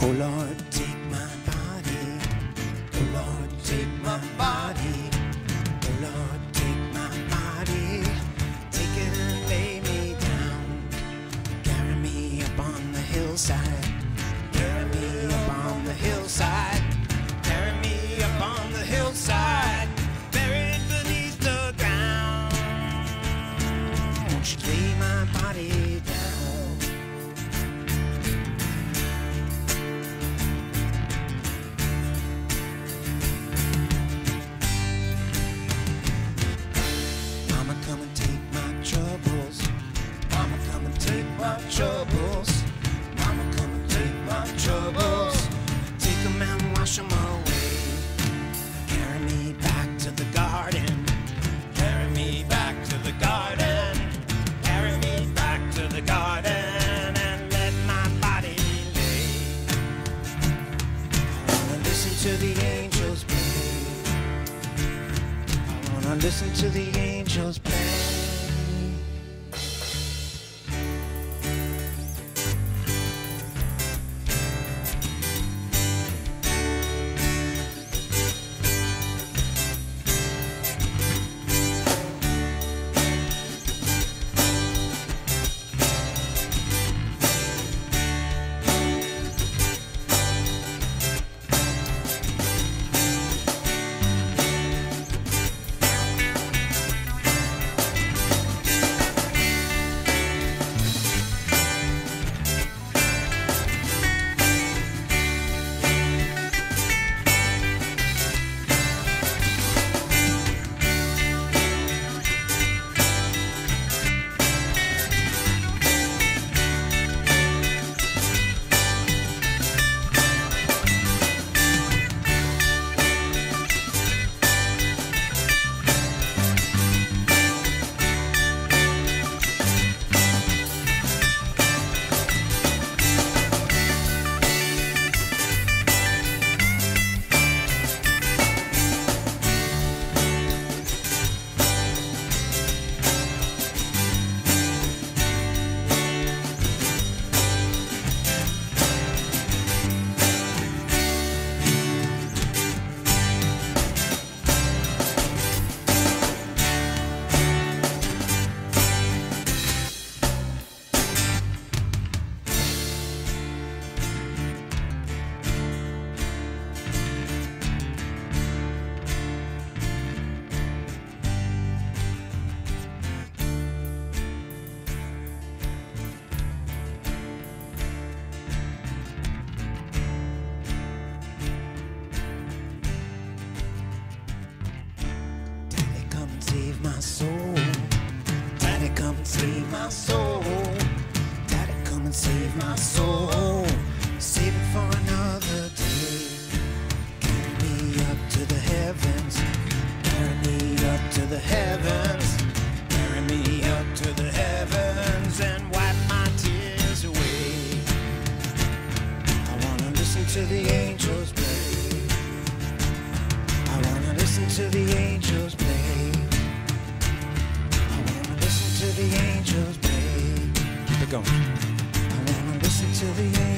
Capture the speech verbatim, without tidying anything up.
Oh Lord, take my body. Oh Lord, take my body. Oh Lord, take my body. Take it and lay me down. Carry me up on the hillside. Carry me up on the hillside. Carry me up on the hillside. Buried beneath the ground. Won't you lay my body down? Come and take my troubles. Mama, come and take my troubles. Mama, come and take my troubles. Take them and wash them away. Carry me back to the garden. Carry me back to the garden. Carry me back to the garden and let my body lay. I wanna listen to the angels play. I wanna listen to the angels play. Save my soul. Daddy, come and save my soul. Daddy, come and save my soul. Save it for another day. Carry me up to the heavens. Carry me up to the heavens. Carry me up to the heavens and wipe my tears away. I wanna listen to the angels play. I wanna listen to the angels play. To the angels play. Keep it going. I wanna listen to the angels.